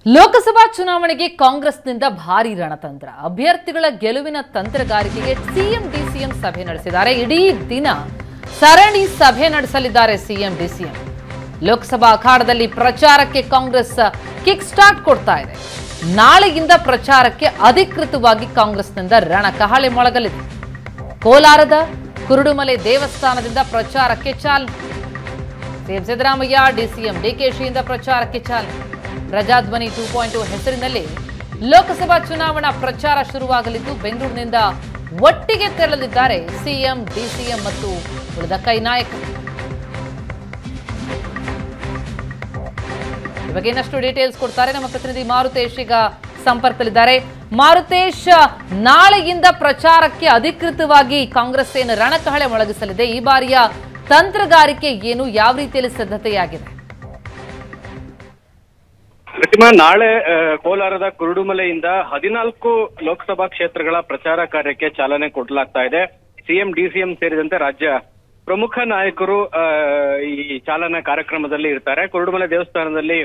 ಲೋಕಸಭಾ ಚುನಾವಣೆಗೆ ಕಾಂಗ್ರೆಸ್ನಿಂದ ಭಾರಿ ರಣತಂತ್ರ. ಅಭ್ಯರ್ಥಿಗಳ ಗೆಲುವಿನ ತಂತ್ರಗಾರಿಕೆಗೆ ಸಿಎಂ ಡಿಸಿಎಂ ಸಭೆ ನಡೆಸಿದ್ದಾರೆ. ಇಡೀ ದಿನ ಸರಣಿ ಸಭೆ ನಡೆಸಲಿದ್ದಾರೆ ಸಿಎಂ ಡಿಸಿಎಂ. ಲೋಕಸಭಾ ಅಖಾಡದಲ್ಲಿ ಪ್ರಚಾರಕ್ಕೆ ಕಾಂಗ್ರೆಸ್ ಕಿಕ್ ಸ್ಟಾರ್ಟ್ ಕೊಡ್ತಾ ಇದೆ. ನಾಳೆಯಿಂದ ಪ್ರಚಾರಕ್ಕೆ ಅಧಿಕೃತವಾಗಿ ಕಾಂಗ್ರೆಸ್ನಿಂದ ರಣಕಹಳೆ ಮೊಳಗಲಿದೆ. ಕೋಲಾರದ ಕುರುಡುಮಲೆ ದೇವಸ್ಥಾನದಿಂದ ಪ್ರಚಾರಕ್ಕೆ ಚಾಲನೆ. ಸಿಎಂ ಸಿದ್ದರಾಮಯ್ಯ, ಡಿಸಿಎಂ ಡಿಕೆಶಿಯಿಂದ ಪ್ರಚಾರಕ್ಕೆ ಚಾಲನೆ. ಪ್ರಜಾಧ್ವನಿ 2.0 ಹೆಸರಿನಲ್ಲಿ ಲೋಕಸಭಾ ಚುನಾವಣಾ ಪ್ರಚಾರ ಶುರುವಾಗಲಿದ್ದು ಬೆಂಗಳೂರಿನಿಂದ ಒಟ್ಟಿಗೆ ತೆರಳಲಿದ್ದಾರೆ ಸಿಎಂ, ಡಿಸಿಎಂ ಮತ್ತು ಉಳಿದ ಕೈ ನಾಯಕರು. ಈ ಬಗ್ಗೆ ಇನ್ನಷ್ಟು ಡೀಟೇಲ್ಸ್ ಕೊಡ್ತಾರೆ ನಮ್ಮ ಪ್ರತಿನಿಧಿ ಮಾರುತೇಶ್. ಈಗ ಸಂಪರ್ಕದಲ್ಲಿದ್ದಾರೆ. ಮಾರುತೇಶ್, ನಾಳೆಯಿಂದ ಪ್ರಚಾರಕ್ಕೆ ಅಧಿಕೃತವಾಗಿ ಕಾಂಗ್ರೆಸ್ ಏನು ರಣಕಹಳೆ ಮೊಳಗಿಸಲಿದೆ? ಈ ಬಾರಿಯ ತಂತ್ರಗಾರಿಕೆ ಏನು, ಯಾವ ರೀತಿಯಲ್ಲಿ ಸಿದ್ಧತೆಯಾಗಿದೆ? ಪ್ರತಿಮಾ, ನಾಳೆ ಕೋಲಾರದ ಕುರುಡುಮಲೆಯಿಂದ 14 ಲೋಕಸಭಾ ಕ್ಷೇತ್ರಗಳ ಪ್ರಚಾರ ಕಾರ್ಯಕ್ಕೆ ಚಾಲನೆ ಕೊಡಲಾಗ್ತಾ ಇದೆ. ಸಿಎಂ, ಡಿಸಿಎಂ ಸೇರಿದಂತೆ ರಾಜ್ಯ ಪ್ರಮುಖ ನಾಯಕರು ಈ ಚಾಲನಾ ಕಾರ್ಯಕ್ರಮದಲ್ಲಿ ಇರ್ತಾರೆ. ಕುರುಡುಮಲೆ ದೇವಸ್ಥಾನದಲ್ಲಿ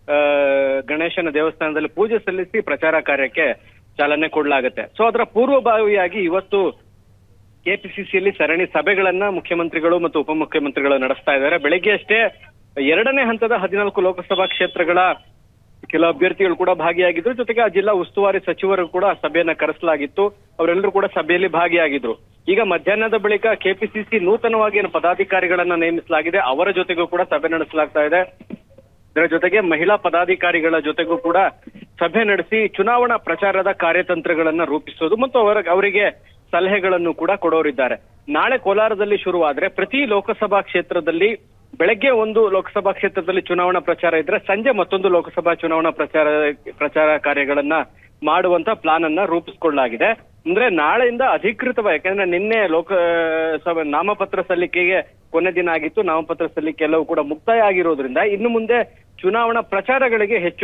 ಗಣೇಶನ ದೇವಸ್ಥಾನದಲ್ಲಿ ಪೂಜೆ ಸಲ್ಲಿಸಿ ಪ್ರಚಾರ ಕಾರ್ಯಕ್ಕೆ ಚಾಲನೆ ಕೊಡಲಾಗುತ್ತೆ. ಸೊ ಅದರ ಪೂರ್ವಭಾವಿಯಾಗಿ ಇವತ್ತು ಕೆಪಿಸಿಸಿಯಲ್ಲಿ ಸರಣಿ ಸಭೆಗಳನ್ನ ಮುಖ್ಯಮಂತ್ರಿಗಳು ಮತ್ತು ಉಪಮುಖ್ಯಮಂತ್ರಿಗಳು ನಡೆಸ್ತಾ ಇದ್ದಾರೆ. ಬೆಳಗ್ಗೆ ಅಷ್ಟೇ 2ನೇ ಹಂತದ 14 ಲೋಕಸಭಾ ಕ್ಷೇತ್ರಗಳ ಕೆಲ ಅಭ್ಯರ್ಥಿಗಳು ಕೂಡ ಭಾಗಿಯಾಗಿದ್ರು. ಜೊತೆಗೆ ಆ ಜಿಲ್ಲಾ ಉಸ್ತುವಾರಿ ಸಚಿವರು ಕೂಡ ಸಭೆಯನ್ನ ಕರೆಸಲಾಗಿತ್ತು. ಅವರೆಲ್ಲರೂ ಕೂಡ ಸಭೆಯಲ್ಲಿ ಭಾಗಿಯಾಗಿದ್ರು. ಈಗ ಮಧ್ಯಾಹ್ನದ ಬಳಿಕ ಕೆಪಿಸಿಸಿ ನೂತನವಾಗಿ ಏನು ಪದಾಧಿಕಾರಿಗಳನ್ನ ನೇಮಿಸಲಾಗಿದೆ, ಅವರ ಜೊತೆಗೂ ಕೂಡ ಸಭೆ ನಡೆಸಲಾಗ್ತಾ ಇದೆ. ಇದರ ಜೊತೆಗೆ ಮಹಿಳಾ ಪದಾಧಿಕಾರಿಗಳ ಜೊತೆಗೂ ಕೂಡ ಸಭೆ ನಡೆಸಿ ಚುನಾವಣಾ ಪ್ರಚಾರದ ಕಾರ್ಯತಂತ್ರಗಳನ್ನ ರೂಪಿಸೋದು ಮತ್ತು ಅವರಿಗೆ ಸಲಹೆಗಳನ್ನು ಕೂಡ ಕೊಡೋರಿದ್ದಾರೆ. ನಾಳೆ ಕೋಲಾರದಲ್ಲಿ ಶುರುವಾದ್ರೆ ಪ್ರತಿ ಲೋಕಸಭಾ ಕ್ಷೇತ್ರದಲ್ಲಿ ಬೆಳಗ್ಗೆ ಒಂದು ಲೋಕಸಭಾ ಕ್ಷೇತ್ರದಲ್ಲಿ ಚುನಾವಣಾ ಪ್ರಚಾರ ಇದ್ರೆ ಸಂಜೆ ಮತ್ತೊಂದು ಲೋಕಸಭಾ ಚುನಾವಣಾ ಪ್ರಚಾರ ಕಾರ್ಯಗಳನ್ನ ಮಾಡುವಂತ ಪ್ಲಾನ್ ಅನ್ನ ರೂಪಿಸಿಕೊಳ್ಳಲಾಗಿದೆ. ಅಂದ್ರೆ ನಾಳೆಯಿಂದ ಅಧಿಕೃತವಾಗಿ, ಯಾಕಂದ್ರೆ ನಿನ್ನೆ ಲೋಕಸಭಾ ನಾಮಪತ್ರ ಸಲ್ಲಿಕೆಗೆ ಕೊನೆ ದಿನ ಆಗಿತ್ತು. ನಾಮಪತ್ರ ಸಲ್ಲಿಕೆ ಎಲ್ಲವೂ ಕೂಡ ಮುಕ್ತಾಯ ಆಗಿರೋದ್ರಿಂದ ಇನ್ನು ಮುಂದೆ ಚುನಾವಣಾ ಪ್ರಚಾರಗಳಿಗೆ ಹೆಚ್ಚು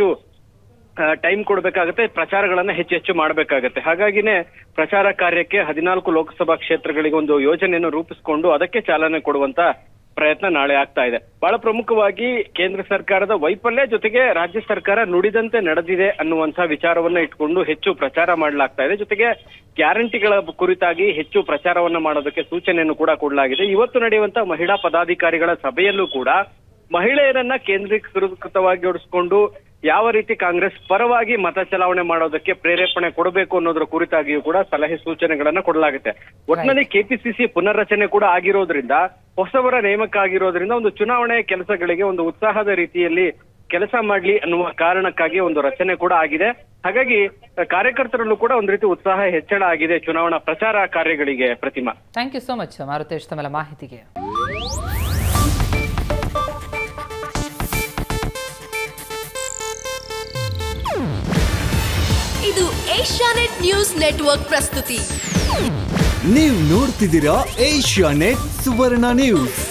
ಟೈಮ್ ಕೊಡಬೇಕಾಗುತ್ತೆ, ಪ್ರಚಾರಗಳನ್ನ ಹೆಚ್ಚು ಮಾಡಬೇಕಾಗತ್ತೆ. ಹಾಗಾಗಿನೇ ಪ್ರಚಾರ ಕಾರ್ಯಕ್ಕೆ 14 ಲೋಕಸಭಾ ಕ್ಷೇತ್ರಗಳಿಗೆ ಒಂದು ಯೋಜನೆಯನ್ನು ರೂಪಿಸಿಕೊಂಡು ಅದಕ್ಕೆ ಚಾಲನೆ ಕೊಡುವಂತ ಪ್ರಯತ್ನ ನಾಳೆ ಆಗ್ತಾ ಇದೆ. ಬಹಳ ಪ್ರಮುಖವಾಗಿ ಕೇಂದ್ರ ಸರ್ಕಾರದ ವೈಫಲ್ಯ ಜೊತೆಗೆ ರಾಜ್ಯ ಸರ್ಕಾರ ನುಡಿದಂತೆ ನಡೆದಿದೆ ಅನ್ನುವಂತಹ ವಿಚಾರವನ್ನ ಇಟ್ಕೊಂಡು ಹೆಚ್ಚು ಪ್ರಚಾರ ಮಾಡಲಾಗ್ತಾ ಇದೆ. ಜೊತೆಗೆ ಗ್ಯಾರಂಟಿಗಳ ಕುರಿತಾಗಿ ಹೆಚ್ಚು ಪ್ರಚಾರವನ್ನ ಮಾಡೋದಕ್ಕೆ ಸೂಚನೆಯನ್ನು ಕೂಡ ಕೊಡಲಾಗಿದೆ. ಇವತ್ತು ನಡೆಯುವಂತ ಮಹಿಳಾ ಪದಾಧಿಕಾರಿಗಳ ಸಭೆಯಲ್ಲೂ ಕೂಡ ಮಹಿಳೆಯರನ್ನ ಕೇಂದ್ರೀಕೃತವಾಗಿ ಜೋಡಿಸಿಕೊಂಡು ಯಾವ ರೀತಿ ಕಾಂಗ್ರೆಸ್ ಪರವಾಗಿ ಮತ ಚಲಾವಣೆ ಮಾಡೋದಕ್ಕೆ ಪ್ರೇರೇಪಣೆ ಕೊಡಬೇಕು ಅನ್ನೋದ್ರ ಕುರಿತಾಗಿಯೂ ಕೂಡ ಸಲಹೆ ಸೂಚನೆಗಳನ್ನ ಕೊಡಲಾಗುತ್ತೆ. ಒಟ್ಟಿನಲ್ಲಿ ಕೆಪಿಸಿಸಿ ಪುನರ್ರಚನೆ ಕೂಡ ಆಗಿರೋದ್ರಿಂದ, ಹೊಸವರ ನೇಮಕ ಆಗಿರೋದ್ರಿಂದ ಒಂದು ಚುನಾವಣೆ ಕೆಲಸಗಳಿಗೆ ಒಂದು ಉತ್ಸಾಹದ ರೀತಿಯಲ್ಲಿ ಕೆಲಸ ಮಾಡ್ಲಿ ಅನ್ನುವ ಕಾರಣಕ್ಕಾಗಿ ಒಂದು ರಚನೆ ಕೂಡ ಆಗಿದೆ. ಹಾಗಾಗಿ ಕಾರ್ಯಕರ್ತರಲ್ಲೂ ಕೂಡ ಒಂದು ರೀತಿ ಉತ್ಸಾಹ ಹೆಚ್ಚಳ ಆಗಿದೆ ಚುನಾವಣಾ ಪ್ರಚಾರ ಕಾರ್ಯಗಳಿಗೆ. Pratima, thank you so much Maruthesh ತಮ್ಮೆಲ್ಲ ಮಾಹಿತಿಗೆ. ಇದು ಏಷ್ಯಾನೆಟ್ ನ್ಯೂಸ್ ನೆಟ್ವರ್ಕ್ ಪ್ರಸ್ತುತಿ. ನೀವು ನೋಡ್ತಿದ್ದೀರಾ ಏಷ್ಯಾನೆಟ್ ಸುವರ್ಣ ನ್ಯೂಸ್.